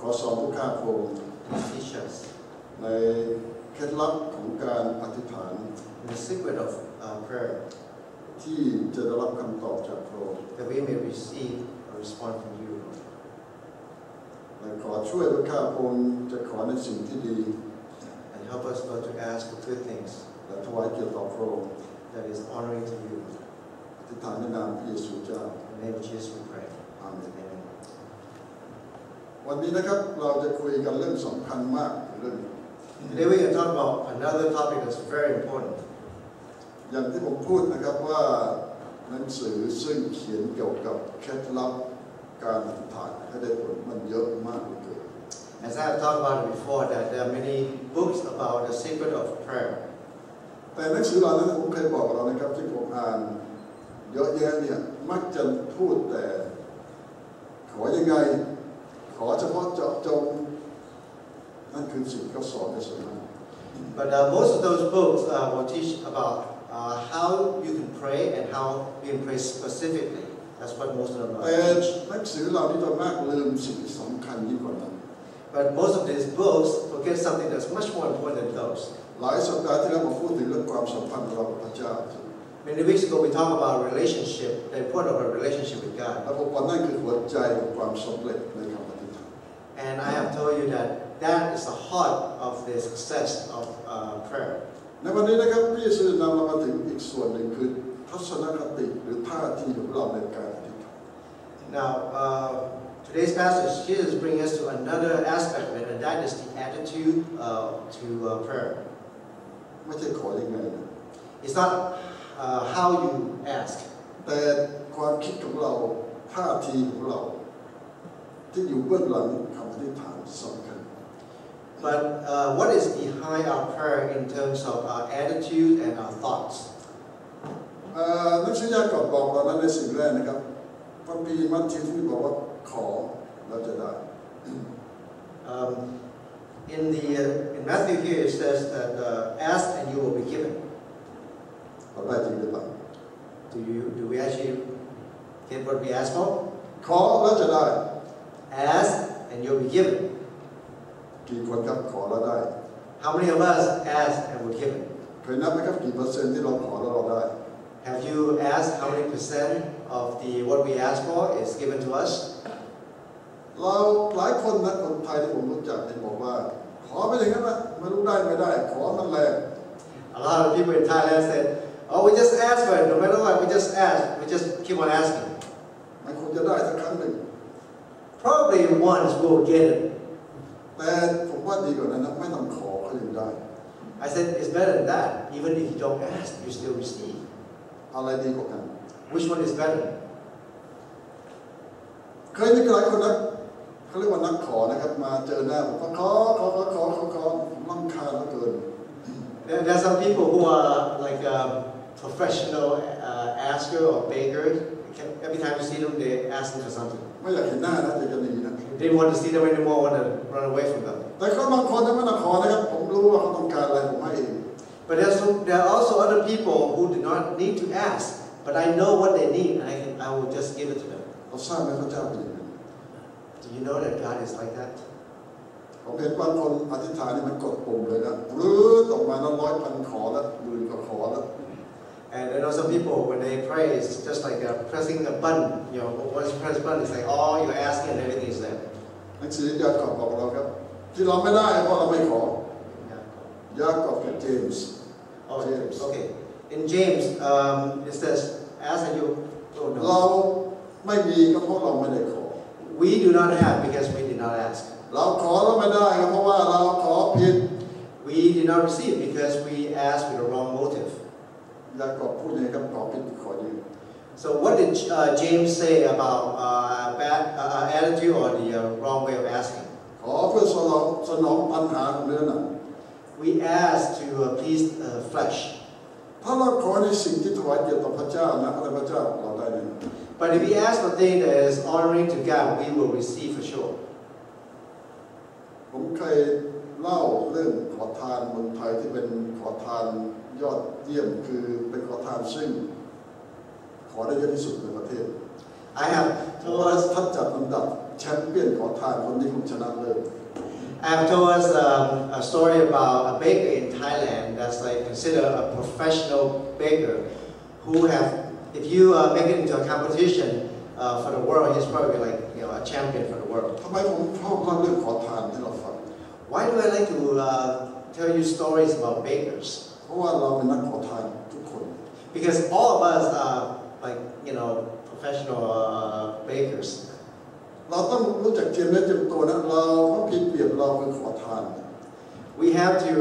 อสอนทุกข้าพงศ์ teach us ในเคล็ดลับของการอธิษฐาน the secret of prayer ที่จะได้รับคำตอบจากพระองค์ that we may receive a response from you. และขอช่วยทุกข้าพงศ์จะขอในสิ่งที่ดี And help us, Lord, to ask for good things และถวายเกียรติต่อพระองค์ that is honoring to you. อธิษฐานในนามพระเยซูเจ้า In the name of Jesus we pray. อาเมน Amen. วันนี้นะครับเราจะคุยกันเรื่องสำคัญมากเรื่อง Today we're going to talk about another topic that's very important. อย่างที่ผมพูดนะครับว่าหนังสือซึ่งเขียนเกี่ยวกับเคล็ดลับการอธิษฐานให้ได้ผลมันเยอะมากเลย As I have talked about it before, that there are many books about the secret of prayer. แต่หนังสือเหล่านั้นผมเคยบอกเรานะครับที่ผมอ่านเยอะแยะเนี่ยมักจะพูดแต่ขอยังไงขอเฉพาะเจาะจงนั่นคือสิ่งที่เขาสอนในส่วนนั้น But most of those books will teach about how you can pray and how you can pray specifically. That's what most of them แต่ teach. หนังสือเหล่านี้โดยมากลืมสิ่งที่สำคัญยิ่งกว่านั้น But most of these books forget something that's much more important than those. หลายสัปดาห์ที่แล้วผมพูดถึงเรื่องความสัมพันธ์ของเรากับพระเจ้า Many weeks ago we talked about relationship, the importance of a relationship with และ God. ผมว่านั่นคือหัวใจของความสำเร็จในคำอธิษฐาน And I have told you that that is the heart of the success of prayer. ในวันนี้นะครับพระเยซูนำเรามาถึงอีกส่วนหนึ่งคือทัศนคติหรือท่าทีของเราในการอธิษฐาน Now, today's passage, Jesus brings us to another aspect of it, and that is the attitude to prayer. ไม่ใช่ขอยังไงนะ It's not how you ask, แต่ความคิดของเราท่าทีของเราที่อยู่เบื้องหลังคำอธิษฐานสำคัญ but what is behind our prayer in terms of our attitude and our thoughts. นักศึกษากบอกเรานั้นในสิ่งแรกนะครับพระปีมัทธิวที่บอกว่าขอเราจะได้ In Matthew here it says that ask and you will be given. เราได้จริงหรือเปล่า Do we actually get what we ask for? ขอแล้วจะได้ Ask and you'll be given. กี่คนครับขอแล้วได้ How many of us ask and were given? เคยนับไหมครับกี่เปอร์เซ็นต์ที่เราขอแล้วเราได้ Have you asked how many percent of what we ask for is given to us? เราหลายคนนะคนไทยที่ผมรู้จักที่บอกว่าขอไปอย่างนั้นนะไม่รู้ได้ไม่ได้ขอมันแรง A lot of people in Thailand said, "Oh, we just ask for it. No matter what, we just ask. We just keep on asking." มันคงจะได้สักครั้งหนึ่ง Probably once we'll get it. แต่ผมว่าดีกว่านั้นนะไม่ต้องขอก็ยังได้ I said it's better than that. Even if you don't ask, you still receive. อะไรดีกว่ากัน Which one is better? เคยมีหลายคนนะเขาเรียกว่านักขอนะครับมาเจอหน้าผมก็ขอรำคาญเหลือเกิน There are some people who are like professional asker or beggars. Every time you see them, they ask them for something. ไม่อยากเห็นหน้านะจะหนีนะ They don't want to see them anymore. Want to run away from them. แต่ก็บางคนที่ไม่ต้องขอนะครับผมรู้ว่าเขาต้องการอะไรผมให้เอง But there are also other people who do not need to ask, but I know what they need, and I will just give it to them. เราทราบไหมพระเจ้าเป็นอย่างนั้น Do you know that God is like that? ผมเห็นบางคนอธิษฐานนี่มันกดปุ่มเลยนะรื้อตกมาแล้ว100,000ขอแล้วหมื่นก็ขอแล้ว And I know some people when they pray, it's just like pressing a button. You know, once you press a button, it's like all you're asking and everything is there. หนังสือยากอบบอกเราครับที่เราไม่ได้เพราะเราไม่ขอยากอบกับเจมส์ Oh, James. Okay. In James, it says, "Ask and you." Oh เรา no. ไม่มีก็เพราะเราไม่ได้ขอ We do not have because we did not ask. เราขอแล้วไม่ได้ก็เพราะว่าเราขอผิด We did not receive because we asked with the wrong motive. ยากอบพูดอย่างนี้ครับขอผิดขอยืม So what did James say about bad attitude or the wrong way of asking? ขอเพื่อสนองปัญหาของเนื้อหนัง We ask to please flesh. ถ้าเราขอในสิ่งที่ถวายเกียรติต่อพระเจ้านะอะไรพระเจ้าเราได้แน่ But if we ask for things that is honoring to God, we will receive for sure. ผมเคยเล่าเรื่องขอทานเมืองไทยที่เป็นขอทานยอดเยี่ยมคือเป็นขอทานซึ่งขอได้เยอะที่สุดในประเทศ I have เพราะว่าท่านจัดลำดับชแชมเปี้ยนขอทานคนนี้คงชนะเลิศ I have told us a story about a baker in Thailand that's like considered a professional baker who have, if you make it into a competition for the world, he's probably like a champion for the world. ทำไมผมชอบเล่าเรื่องขอทานให้เราฟัง Why do I like to tell you stories about bakers? เพราะว่าเราเป็นนักขอทานทุกคน Because all of us are like professional bakers. เราต้องรู้จักเจียมเนื้อเจียมตัวนะเราต้องคิดเปรียบเราเป็นขอทาน We have to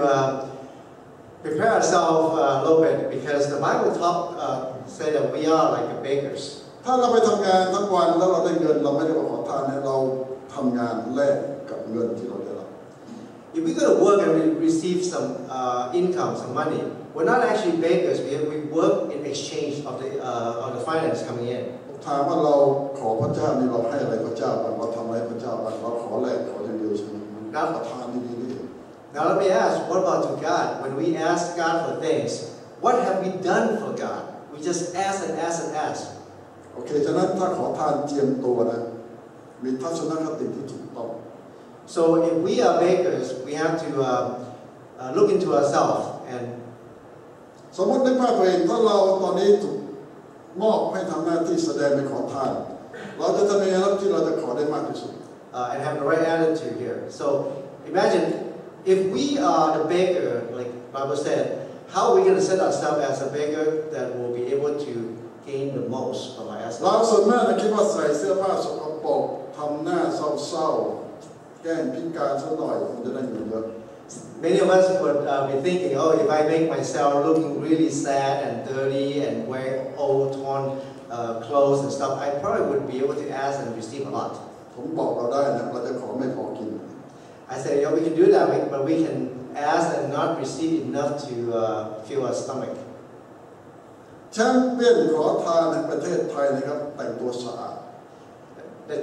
prepare ourselves a little bit because the Bible say that we are like the bakers. ถ้าเราไปทำงานทั้งวันแล้วเราได้เงินเราไม่ได้มาขอทานเนี่ยเราทำงานแลกกับเงินที่เราได้รับ If we go to work and we receive some income, some money, we're not actually bakers. We work in exchange of the finance coming in. ถามว่าเราขอพระเจ้านี่เราให้อะไรพระเจ้าบ้างเราทำอะไรพระเจ้าบ้างเราขอแลกขออย่างเดียวใช่ไหมขอทานดีๆนี่ Now let me ask, what about to God? When we ask God for things, what have we done for God? We just ask and ask and ask. โอเคฉะนั้นถ้าขอทานเจียมตัวนะมีทัศนคติที่ถูกต้อง So if we are bakers, we have to look into ourselves and สมมติในภาพตัวเองถ้าเราตอนนี้ถูกมอบให้ทำหน้าที่แสดงเป็นขอทานเราจะทำยังไงที่เราจะขอได้มากที่สุด and have the right attitude here. So imagine if we are the baker, like Bible said, how are we going to set ourselves as a baker that will be able to gain the most from our assets? เราส่วนมากคิดว่าใส่เสื้อผ้าสกปรกทำหน้าเศร้าๆแกล้งพิการสักหน่อยมันจะได้เงินเยอะ Many of us would be thinking, oh, if I make myself looking really sad and dirty and wear old torn clothes and stuff, I probably would be able to ask and receive a lot. ผมบอกเราได้นะเราจะขอไม่พอกิน I said, yeah, we can do that, but we can ask and not receive enough to fill our stomach. แชมเปี้ยนขอทานในประเทศไทยนะครับแต่งตัวสะอาด The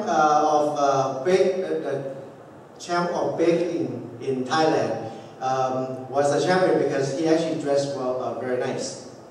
champ of baking in Thailand was a champion because he actually dressed well, very nice.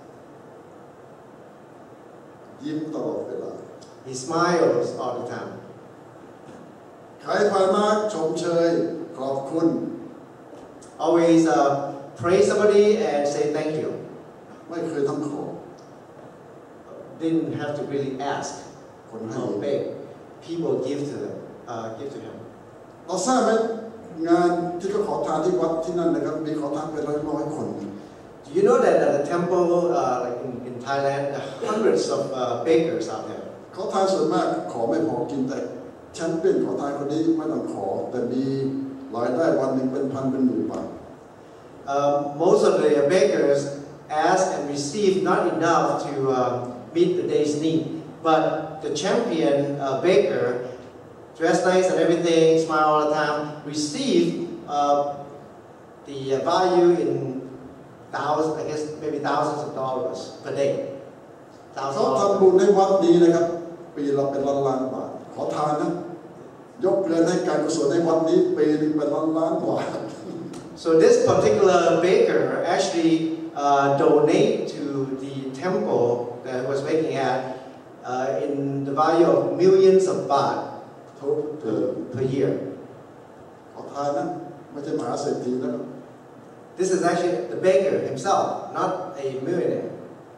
ยิ้มตลอดเวลา He smiles all the time. ใครผ่านมาชมเชยขอบคุณ Always praise somebody and say thank you. ไม่เคยทำขอ Didn't have to really ask คนให้ or beg. People give to him. เราทราบไหมงานที่เขาขอทานที่วัดที่นั่นนะครับมีขอทานเป็นร้อยๆคน Do you know that at the temple, like in Thailand, there are hundreds of bakers out there. ขอทานส่วนมากขอไม่พอกินแต่แชมเปี้ยนขอทานคนนี้ไม่ต้องขอแต่มีรายได้วันหนึ่งเป็นพันเป็นหมื่นบาท Most of the bakers ask and receive not enough to meet the day's need, but the champion baker, dressed nice and everything, smile all the time, receive the value in thousands, I guess maybe thousands of dollars per day. เขาทำบุญให้วัดนี้นะครับปีละเป็นล้านๆบาทขอทานนะยกเงินให้การกุศลให้วัดนี้ปีนึงเป็นล้านๆบาท So this particular baker actually donate to the temple that he was making at in the value of millions of baht per year. ขอทานนะไม่ใช่มหาเศรษฐีนะครับ This is actually the baker himself, not a millionaire.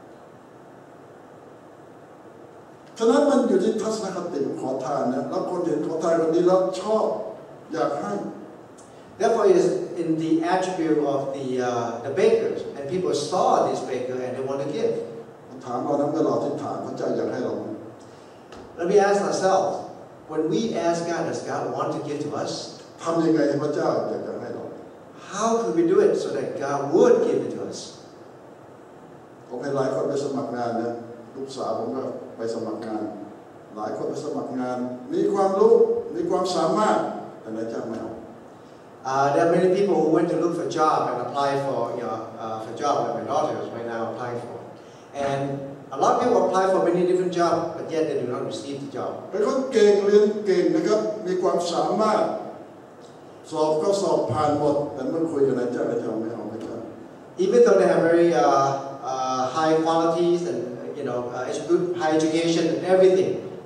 ฉะนั้นมันอยู่ที่ทัศนคติของขอทานนะแล้วคนเห็นขอทานคนนี้แล้วชอบอยากให้ Therefore, it is in the attribute of the bakers, and people saw this baker and they want to give. ถามเรานะเมื่อเราที่ฐานพระเจ้าอยากให้เรา Let me ask ourselves: when we ask God, does God want to give to us? ทำยังไงให้พระเจ้าอยากจะให้เรา How could we do it so that God would give it to us? ผมให้หลายคนไปสมัครงานนะลูกสาวผมก็ไปสมัครงานหลายคนไปสมัครงานมีความรู้มีความสามารถแต่นายจ้างไม่เอา There are many people who went to look for job and apply for for job that my daughter is right now applying for, and a lot of people apply for many different jobs, but yet they do not receive the job. เป็นคนเก่งเรียนเก่งนะครับมีความสามารถสอบก็สอบผ่านหมดแต่เมื่อคุยกับนายจ้างนายจ้างไม่เอานายจ้าง Even though they have very high qualities and good high education and everything,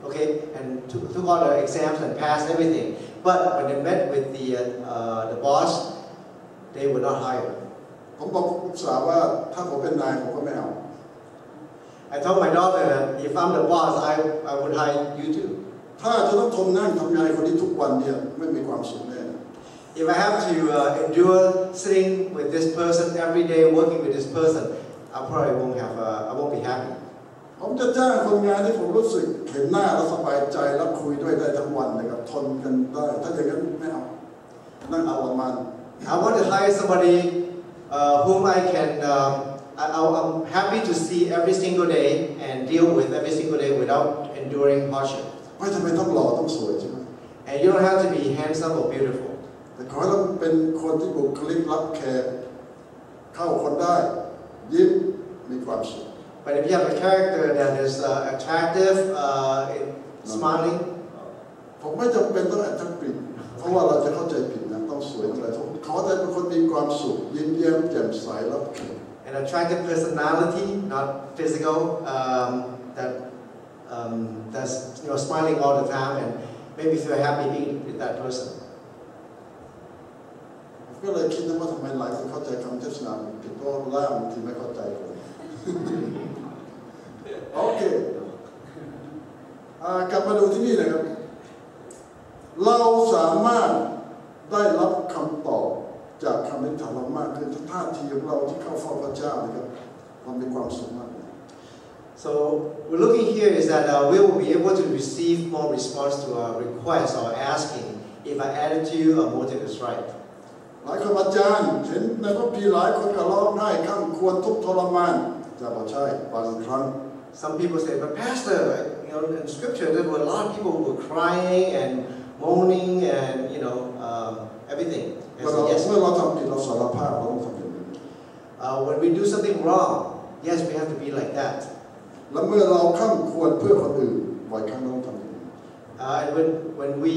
okay, and took all the exams and passed everything. But when they met with the boss, they were not hired. ผมบอกลูกสาวว่าถ้าผมเป็นนายผมก็ไม่เอา I told my daughter that if I'm the boss, I would hire you too. ถ้าจะต้องทนนั่งทำงานคนนี้ทุกวันเนี่ยไม่มีความสุขแน่ If I have to endure sitting with this person every day, working with this person, I probably I won't be happy. ผมจะจ้างคนงานที่ผมรู้สึกเห็นหน้าแล้วสบายใจแล้วคุยด้วยได้ทั้งวันนะครับทนกันได้ถ้าอย่างนั้นไม่เอานั่งเอาวันมัน I want to hire somebody whom I can. I'm happy to see every single day and deal with every single day without enduring hardship. ไม่จำเป็นต้องหล่อต้องสวยใช่ไหม And you don't have to be handsome or beautiful. แต่ขอให้เราเป็นคนที่บุคลิกรับแขกเข้าคนได้ยิ้มมีความสุข But if you have a character that is attractive, smiling, ผมไม่จำเป็นต้องแอบทักปิดเพราะว่าเราจะเข้าใจผิดนะต้องสวยต้องอะไรขอแต่เป็นคนมีความสุขยิ้มแย้มแจ่มใสรับแขก an attractive personality, not physical, that's smiling all the time and make me feel happy being with that person. ก็เลยคิดนะว่าทำไมหลายคนเข้าใจคำเทศนาผิดเพราะล่ามบางทีไม่เข้าใจเลยโอเคกลับมาดูที่นี่นะครับเราสามารถได้รับคำตอบจากคำอธิษฐานเรามากขึ้นท่าทีของเราที่เข้าเฝ้าพระเจ้านะครับมันมีความสุขมาก So we're looking here is that we will be able to receive more response to our request or asking if our attitude or motive is right. หลายคนอาจารย์เห็นในพระพีหลายคนก็ร้องไห้ข้ามควรทุกข์ทรมานจะบอกใช่บางครั้ง Some people say, but Pastor, in Scripture there were a lot of people who were crying and moaning and everything. เมื่อเราทำผิดเราสารภาพเราต้องทำอย่างนี้ When we do something wrong, yes, we have to be like that. และเมื่อเราข้ามควรเพื่อคนอื่นบ่อยครั้งเราต้องทำอย่างนี้ And when we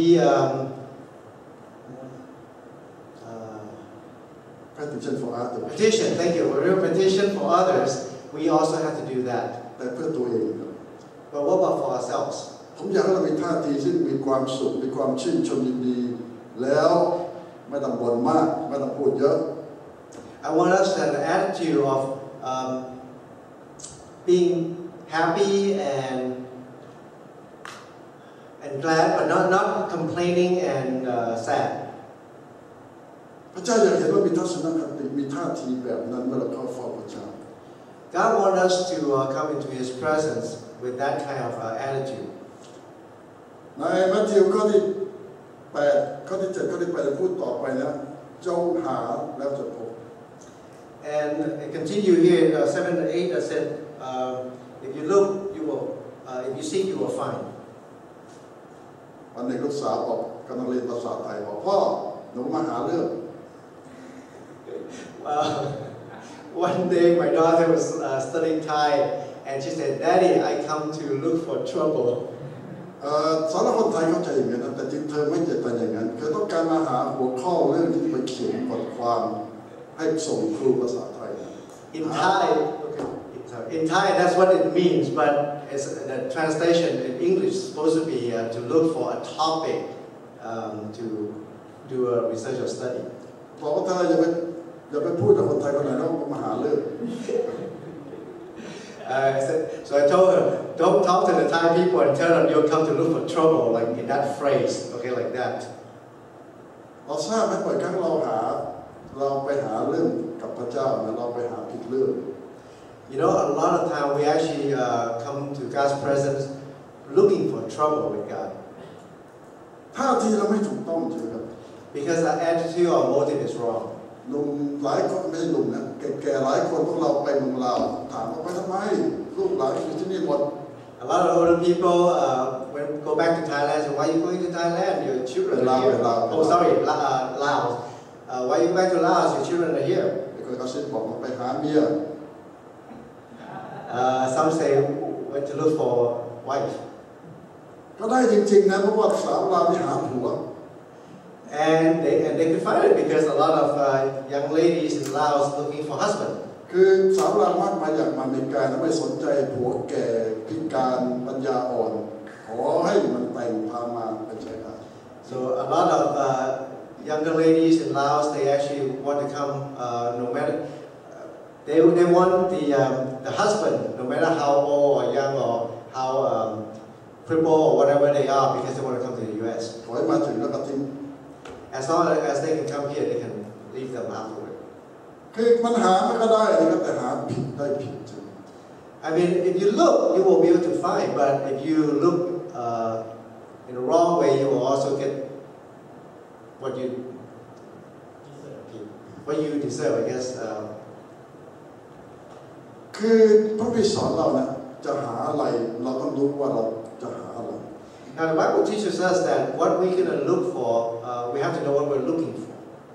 petition for others petition, thank you, when we petition for others, we also have to do that. แต่เพื่อตัวเอง But what about for ourselves? ผมอยากให้เรามีท่าทีที่มีความสุขมีความชื่นชมยินดีแล้วไม่ต้องบ่นมากไม่ต้องพูดเยอะ I want us to have an attitude of being happy and glad, but not complaining and sad. พระเจ้าอยากเห็นว่ามีทัศนคติมีท่าทีแบบนั้นเมื่อเราเข้าเฝ้าพระเจ้า God wants us to come into His presence with that kind of attitude. ในมัทธิวข้อที่8ข้อที่7ข้อที่8พูดต่อไปนะจงหาแล้วจะพบ And it continue here in 7 and 8 that said, if you look, you will. If you seek, you will find. วันหนึ่งลูกสาวบอกกำลังเรียนภาษาไทยบอกพ่อหนูมาหาเรื่อง One day my daughter was studying Thai, and she said, "Daddy, I come to look for trouble." สารคนไทยเข้าใจอย่างนั้นแต่จริงเธอไม่เจตนาอย่างนั้นเธอต้องการมาหาหัวข้อเรื่องที่ไปเขียนบทความให้ส่งครูภาษาไทย In Thai, in Thai, that's what it means, but it's the translation in English is supposed to be to look for a topic to do a research or study. บอกว่าเธออย่าไปพูดกับคนไทยคนไหนแล้วมาหาเรื่อง So I told her, don't talk to the Thai people and tell them you'll come to look for trouble, like in that phrase, okay, like that. เราทราบไหมบ่อยครั้งเราไปหาเรื่องกับพระเจ้านะเราไปหาผิดเรื่อง You know, a lot of time we actually come to God's presence looking for trouble with God. ท่าทีเราไม่ถูกต้องใช่ไหมครับ Because our attitude or motive is wrong. หนุ่มหลายคนไม่ใช่หนุ่มนะแก่ๆหลายคนพวกเราไปเมืองลาวถามว่าไปทำไมลูกหลานอยู่ที่นี่หมด A lot of older people when go back to Thailand say, why are you going to Thailand? Your children are here. Oh, sorry, Laos. Why are you back to Laos? Your children are here. because เขาซิบอกว่าไปหาเมีย Some say went to look for wife. ก็ได้จริงๆนะเพราะว่าสาวลาวที่หาผัว And they could find it because a lot of young ladies in Laos looking for husband. คือสาวลาวมากมายอยากมาอเมริกานะไม่สนใจผัวแก่พิการปัญญาอ่อนคขอให้มันแต่งพามาไปใช้ได้ So a lot of younger ladies in Laos, they actually want to come, no matter they want the husband, no matter how old or young or how crippled or whatever they are, because they want to come to the U.S. ขอให้มาถึงแล้วก็ทิ้ง As long as they can come here, they can leave them afterward. คือมันหาไม่ก็ได้นะครับแต่หาผิดได้ผิดจริง I mean, if you look, you will be able to find. But if you look in the wrong way, you will also get what you deserve. I guess. คือพระบิดสอนเรานะจะหาอะไรเราต้องรู้ว่าเราจะหาอะไร Now the Bible teaches us that what we're going to look for, we have to know what we're looking for.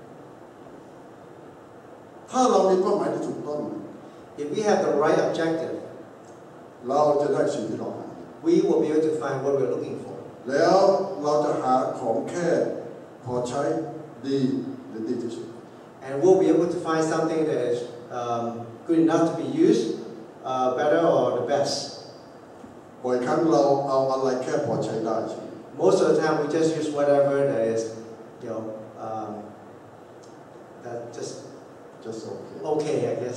ถ้าเรามีเป้าหมายที่ถูกต้อง If we have the right objective, เราจะได้สิ่งที่เราหา we will be able to find what we're looking for. แล้วเราจะหาของแค่พอใช้ดีหรือดีที่สุด And we'll be able to find something that is good enough to be used, better or the best. บ่อยครั้งเราเอาอะไรแค่พอใช้ได้ใช่ไหม Most of the time, we just use whatever that is, that just okay, I guess.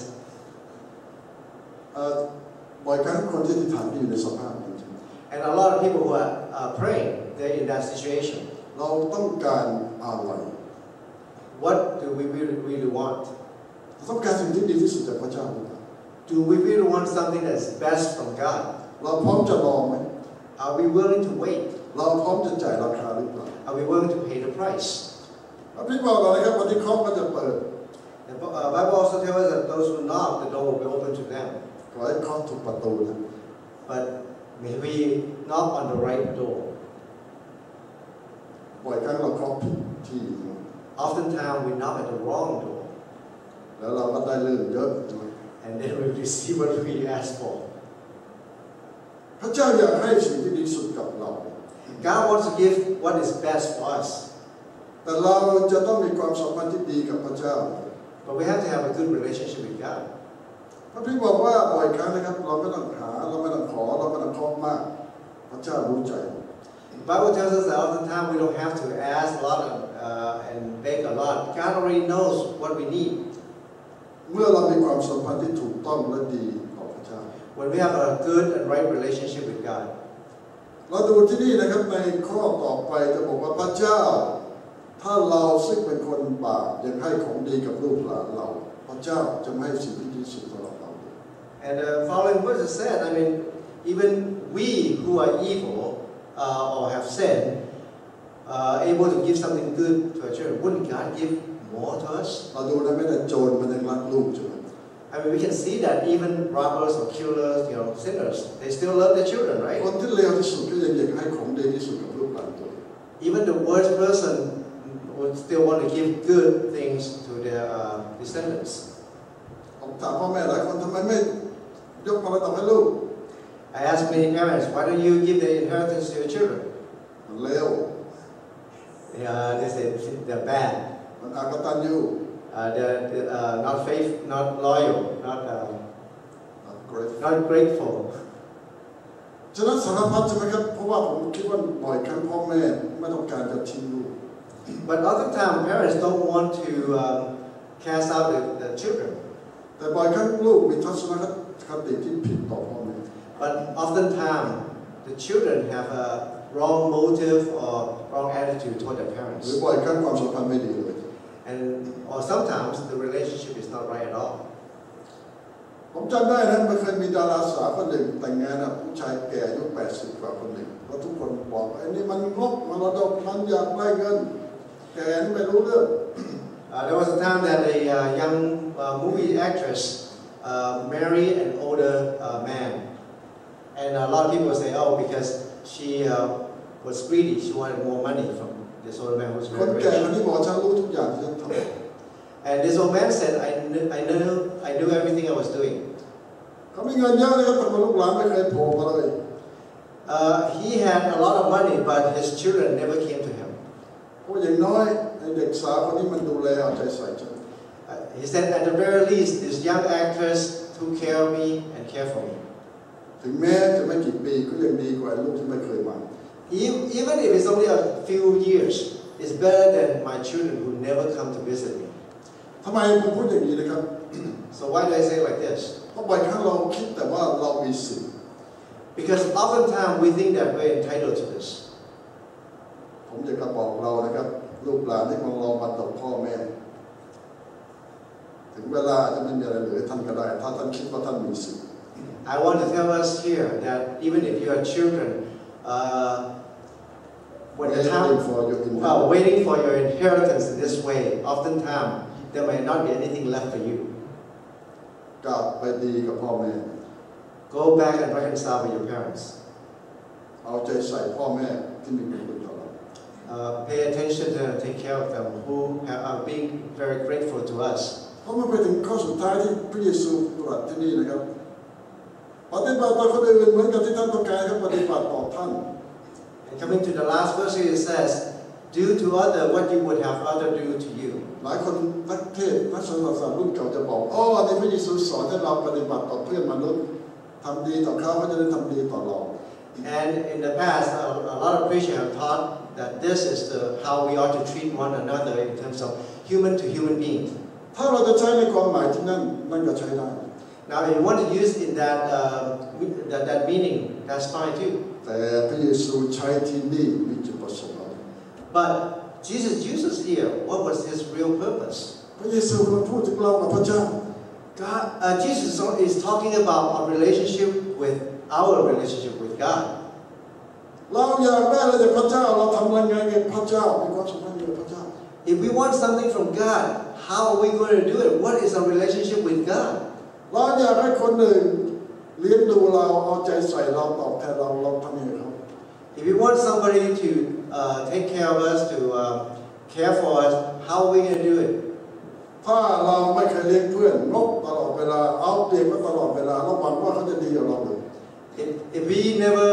บ่อยครั้งคนที่อธิษฐานอยู่ในสภาพนั้นจริง And a lot of people who are praying, they're in that situation. เราต้องการอะไร What do we really want? ต้องการสิ่งที่ดีที่สุดจากพระเจ้าหรือเปล่า Do we really want something that's best from God? เราพร้อมจะรอไหม Are we willing to wait? เราพร้อมจะจ่ายราคาหรือเปล่า Are we willing to pay the price? พระพี่บอกเรานะครับวันที่เคาะก็จะเปิด The Bible also tells us that those who knock, the door will be open to them. ขอให้เคาะถูกประตูนะ But may we knock on the right door. บ่อยครั้งเราเคาะผิดที่ Oftentimes we knock at the wrong door. แล้วเราก็ได้เรื่องเยอะ And then we receive what we ask for. พระเจ้าอยากให้สิ่งที่ดีสุดกับเรา God wants to give what is best for us. แต่เราจะต้องมีความสัมพันธ์ที่ดีกับพระเจ้า But we have to have a good relationship with God. พระพี่บอกว่าบ่อยครั้งนะครับเราไม่ต้องหาเราไม่ต้องขอเราไม่ต้องเคาะมากพระเจ้ารู้ใจ The Bible tells us that all the time we don't have to ask a lot and beg a lot. God already knows what we need. เมื่อเรามีความสัมพันธ์ที่ถูกต้องและดีต่อพระเจ้า When we have a good and right relationship with God. เราดูที่นี่นะครับในข้อต่อไปจะบอกว่าพระเจ้าถ้าเราซึ่งเป็นคนบาปยังให้ของดีกับลูกหลานเราพระเจ้าจะไม่ให้สิ่งที่ดีสุดสำหรับเรา And the following verses said, I mean, even we who are evil or have sinned, able to give something good to our children, wouldn't God give more to us? เราดูนะไม่แต่โจรมันยังรักลูกใช่ไหม I mean, we can see that even robbers or killers, sinners, they still love their children, right? คนที่เลวที่สุดก็ยังอยากให้ของดีที่สุดกับลูกหลานตัวเอง Even the worst person would still want to give good things to their descendants. ผมถามพ่อแม่หลายคนทำไมไม่ยกมรดกให้ลูก I ask many parents, why don't you give the inheritance to your children? มันเลว They say they're bad. มันอากตันยู They're not faithful, not loyal, not grateful. ฉะนั้นสารพัดใช่ไหมครับเพราะว่าผมคิดว่าบ่อยครั้งพ่อแม่ไม่ต้องการจะทิ้งลูก But other times parents don't want to cast out the children. แต่บ่อยครั้งลูกมีทัศนคติที่ผิดต่อพ่อแม่ But oftentimes the children have a wrong motive or wrong attitude toward their ห parents. รือบ่อยครั้งความสัมพันธ์ไม่ดีเลย Or sometimes the relationship is not right at all. ผมจำได้นะมันเคยมีดาราสาวคนหนึ่งแต่งงานกับผู้ชายแก่อายุ80 กว่าคนหนึ่งแล้วทุกคนบอกไอ้นี่มันงกมรดกมันอยากได้เงินแก่ไม่รู้เรื่อง There was a time that a young movie actress married an older man. And a lot of people say, oh, because she was greedy, she wanted more money from this old man who was คน very แก่ rich. คนนี้บอกฉันรู้ทุกอย่างที่ฉันทำ And this old man said, I knew everything I was doing. เขามีเงินเยอะนะครับแต่ลูกหลานไม่เคยโผล่มาเลย He had a lot of money, but his children never came to him. เพราะอย่างน้อยไอ้เด็กสาวคนนี้มันดูแลเอาใจใส่ฉัน He said, at the very least, this young actress took care of me and cared for me. ถึงแม้จะไม่กี่ปีก็ยังดีกว่าลูกที่ไม่เคยมา Even if it's only a few years, it's better than my children who never come to visit me. ทำไมผมพูดอย่างนี้นะครับ So why do I say like this? เพราะบ่อยครั้งเราคิดแต่ว่าเรามีสิทธิ์ Because oftentimes we think that we're entitled to this. ผมอยากจะบอกเรานะครับลูกหลานที่มองเรามาตกพ่อแม่ถึงเวลาจะไม่มีอะไรเหลือท่านก็ได้ถ้าท่านคิดว่าท่านมีสิทธิ์ I want to tell us here that even if you are children, when the time waiting for your inheritance in this way, oftentimes there might not be anything left for you. กลับไปดีกับพ่อแม่ Go back and reconcile with your parents. เอาใจใส่พ่อแม่ที่มีบุญคุณต่อเรา Pay attention to take care of them who are being very grateful to us. เพราะมันไปถึงข้อสุดท้ายที่พระเยซูตรัสที่นี่นะครับปฏิบัติต่อคนอื่นเหมือนกับที่ท่านต้องการครับปฏิบัติต่อท่าน And coming to the last verse, it says, "Do to other what you would have other do to you." หลายคนนักเทศนักสอนศาสนารุ่นเก่าจะบอกอ๋อในพระเยซูสอนให้เราปฏิบัติต่อเพื่อนมนุษย์ทำดีต่อเขาเขาจะได้ทำดีต่อเรา And in the past, a lot of preachers have taught that this is how we ought to treat one another in terms of human to human beings. ถ้าเราจะใช้ในความหมายที่นั่นก็ใช้ได้ Now, if you want to use in that meaning, that's fine too. แต่พระเยซูใช้ที่นี่มีจุดประสงค์อะไร But Jesus uses here. What was his real purpose? พระเยซูมาพูดถึงเรากับพระเจ้า Jesus is talking about our relationship with God. เราอยากได้อะไรจากพระเจ้าเราทำยังไงกับพระเจ้ามีความสัมพันธ์กับพระเจ้า If we want something from God, how are we going to do it? What is our relationship with God? เราอยากให้คนหนึ่งเลี้ยงดูเราเอาใจใส่เราตอบแทนเราทำยังไงครับ If we want somebody to take care of us, to care for us, how are we going to do it? ถ้าเราไม่เคยเลี้ยงเพื่อนงกตลอดเวลาเอาเปรียบเขาตลอดเวลาเราหวังว่าเขาจะดีกับเราเลย If we never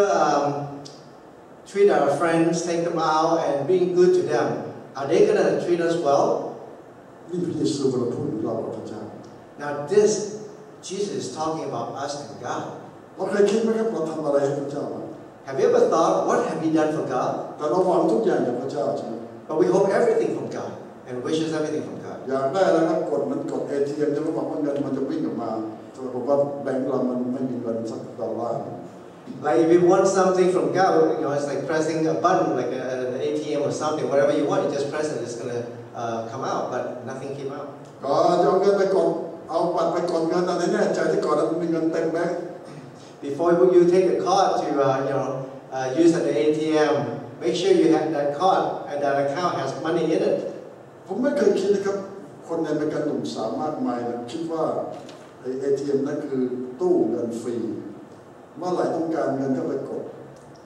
treat our friends, take them out, and being good to them, are they going to treat us well? นี่พระเยซูกำลังพูดถึงเรากับพระเจ้า Now this, Jesus is talking about us and God. เราเคยคิดไหมครับเราทำอะไรให้พระเจ้าบ้าง Have you ever thought, what have we done for God? แต่เราหวังทุกอย่างจากพระเจ้าใช่ไหม But we hope everything from God and wishes everything from God. อยากได้แล้วครับกด ATM จะบอกว่าเงินมันจะวิ่งออกมาแต่ผมว่าแบงก์เรามันไม่มีเงินสักดอลลาร์ Like if you want something from God, it's like pressing a button, like an ATM or something. Whatever you want, you just press it, it's going to come out, but nothing came out. ก็จะเอาเงินไปกดเอาบัตรไปกดเงินอะไรแน่ใจที่ก่อนมันมีเงินเต็มแบงก์ Before you take the card to use at the ATM, make sure you have that card and that account has money in it. ผมไม่เคยคิดนะครับคนในอเมริกันหนุ่มสาวมากมายนะคิดว่าไอ้ ATM นั่นคือตู้เงินฟรีเมื่อไหร่ต้องการเงินก็ไปกด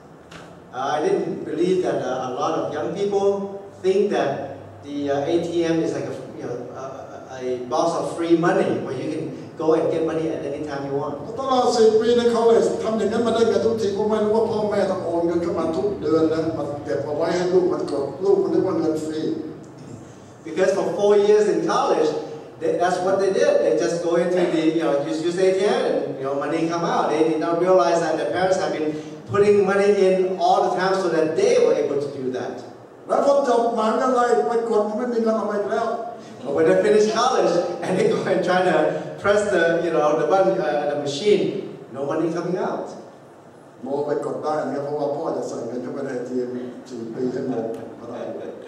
I didn't believe that a lot of young people think that the ATM is like a box of free money where you can go and get money at any time you want. ตลอด10 ปีในคอลเลจทำอย่างนั้นมาได้เงินทุกทีเพราะไม่รู้ว่าพ่อแม่ต้องโอนเงินเข้ามาทุกเดือนนะมาเก็บเอาไว้ให้ลูกมันกดลูกมันนึกว่าเงินฟรี Because for 4 years in college, that's what they did. They just go into the, use ATM and, money come out. They did not realize that their parents have been putting money in all the time so that they were able to do that. แล้วพอจบมหาวิทยาลัยไปกดมันไม่มีเงินเอาไว้แล้ว But when they finish college and they go and try to press the button, the machine, no money coming out. โมไปกดได้นะครับเพราะว่าพ่อจะใส่เงินเข้าไปใน ATM 4 ปีให้โมก็ได้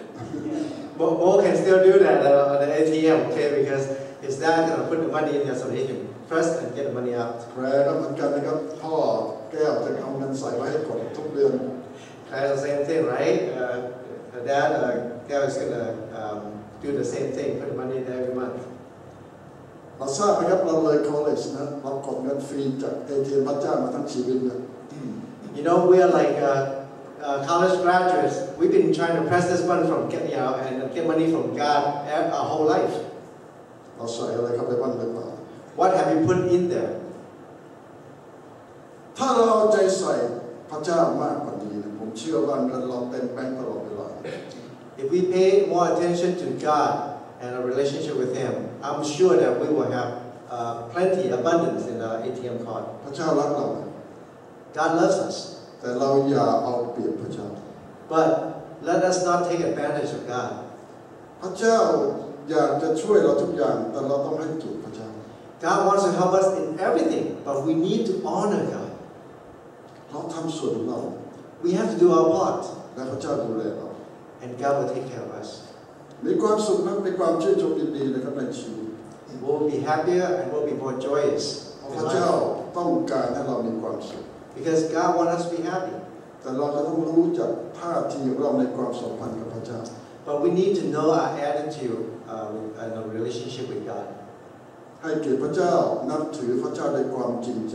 Mo can still do that on the ATM, okay, because his dad going to put the money in there so he can press and get the money out. แพรก็เหมือนกันนะครับพ่อแก้วจะเอาเงินใส่ไว้ให้กดทุกเดือน That's the same thing, right? Her dad, Gail is going to do the same thing, put the money in there every month. เราทราบไหมครับเราเลยคอลเลจนะเรากดเงินฟรีจาก ATM พระเจ้ามาทั้งชีวิตเลย We are like college graduates. We've been trying to press this button and get money from God our whole life. เราใส่อะไรเข้าไปบ้างหรือเปล่า What have you put in there? ถ้าเราเอาใจใส่พระเจ้ามากกว่านี้นะผมเชื่อว่าเงินเราเต็มแบงก์ตลอดเวลา If we pay more attention to God and our relationship with Him, I'm sure that we will have plenty, abundance in our ATM card. พระเจ้ารักเรา God loves us. แต่เราอย่าเอาเปรียบพระเจ้า But let us not take advantage of God. พระเจ้าอยากจะช่วยเราทุกอย่างแต่เราต้องให้เกียรติพระเจ้า God wants to help us in everything, but we need to honor God. เราทำส่วนของเรา We have to do our part, และพระเจ้าดูแลเรา and God will take care of us. มีความสุขและมีความชื่นชมยินดีนะครับในชีวิต We'll be happier and we'll be more joyous พ in ระเจ้า life. ต้องการให้เรามีความสุข Because God wants us to be happy. แต่เราก็ต้องรู้จักท่าทีของเราในความสัมพันธ์กับพระเจ้า But we need to know our attitude in a relationship with God. ให้เกียรติพระเจ้านับถือพระเจ้าด้วยความจริงใจ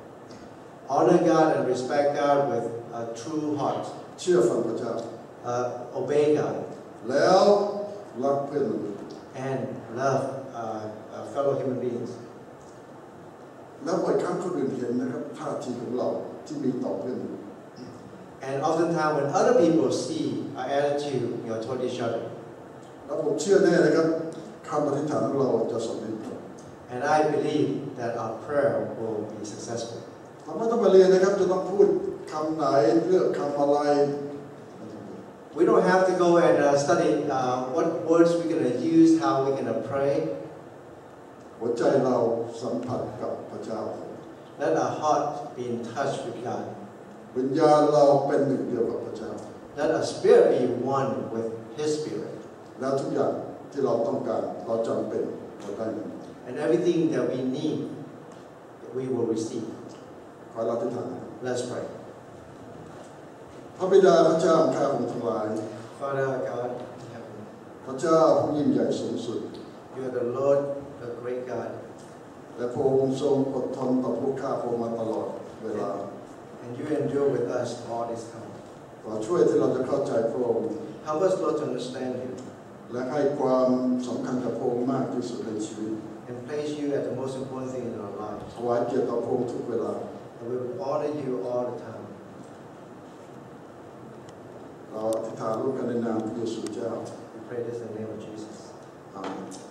Honor God and respect God with a true heart. เชื่อฟังพระเจ้า Obey God แล้วรักเพื่อนมนุษย์ and love fellow human beings. แล้วบ่อยครั้งคนอื่นเห็นนะครับท่าทีของเราที่มีต่อเพื่อนมนุษย์ And oftentimes when other people see our attitude toward each other, แล้วผมเชื่อแน่นะครับคำอธิษฐานของเราจะสำเร็จ and I believe that our prayer will be successful. เราไม่ต้องมาเรียนนะครับจะต้องพูดคำไหนเลือกคำอะไร We don't have to go and study what words we're going to use, how we're going to pray. หัวใจเราสัมผัสกับพระเจ้า Let our heart be in touch with God. วิญญาณเราเป็นหนึ่งเดียวกับพระเจ้า Let our spirit be one with His spirit. แล้วทุกอย่างที่เราต้องการเราจำเป็นเราได้หมด And everything that we need, we will receive. ขอเราอธิษฐาน Let's pray. พระบิดาพระเจ้าข้าพระองค์ทั้งหลาย Father God in heaven, พระเจ้าผู้ยิ่งใหญ่สูงสุด You are the Lord, the great God, และพระองค์ทรงอดทนต่อพวกข้าพระองค์มาตลอดเวลา and You endure with us all this time. ขอช่วยที่เราจะเข้าใจพระองค์ Help us, Lord, to understand You และให้ความสำคัญกับพระองค์มากที่สุดในชีวิต and place You as the most important thing in our ถ lives. วายเกียรติต่อพระองค์ทุกเวลา And we will honor You all the time. เราอธิษฐานร่วมกันในนามพระเยซูเจ้า We pray this in the name of Jesus. อาเมน